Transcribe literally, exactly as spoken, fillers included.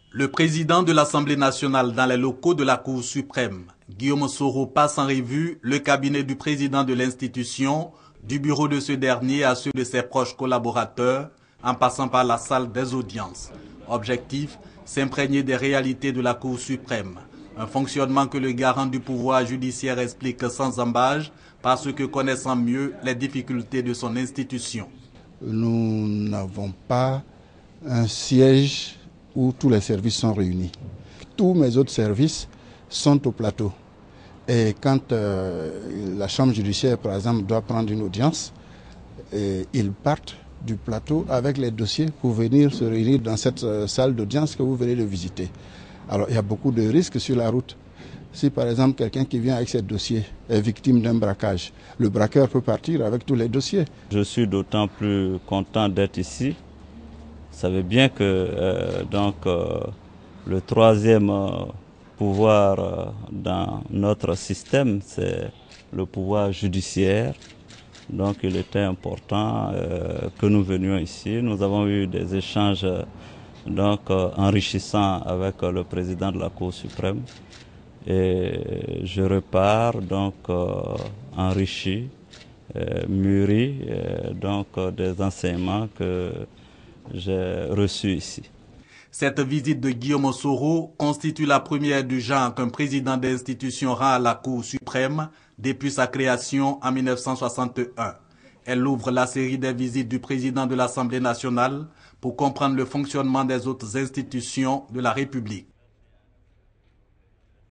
Le président de l'Assemblée nationale dans les locaux de la Cour suprême, Guillaume Soro, passe en revue le cabinet du président de l'institution, du bureau de ce dernier à ceux de ses proches collaborateurs, en passant par la salle des audiences. Objectif, s'imprégner des réalités de la Cour suprême. Un fonctionnement que le garant du pouvoir judiciaire explique sans embâge, parce que connaissant mieux les difficultés de son institution. Nous n'avons pas un siège où tous les services sont réunis. Tous mes autres services sont au plateau. Et quand euh, la chambre judiciaire, par exemple, doit prendre une audience, et ils partent du plateau avec les dossiers pour venir se réunir dans cette euh, salle d'audience que vous venez de visiter. Alors, il y a beaucoup de risques sur la route. Si, par exemple, quelqu'un qui vient avec ses dossiers est victime d'un braquage, le braqueur peut partir avec tous les dossiers. Je suis d'autant plus content d'être ici. Vous savez bien que euh, donc, euh, le troisième euh, pouvoir euh, dans notre système, c'est le pouvoir judiciaire. Donc il était important euh, que nous venions ici. Nous avons eu des échanges euh, donc, euh, enrichissants avec euh, le président de la Cour suprême. Et je repars donc euh, enrichi, euh, mûri euh, donc, euh, des enseignements que j'ai reçu ici. Cette visite de Guillaume Soro constitue la première du genre qu'un président d'institution rend à la Cour suprême depuis sa création en mille neuf cent soixante et un. Elle ouvre la série des visites du président de l'Assemblée nationale pour comprendre le fonctionnement des autres institutions de la République.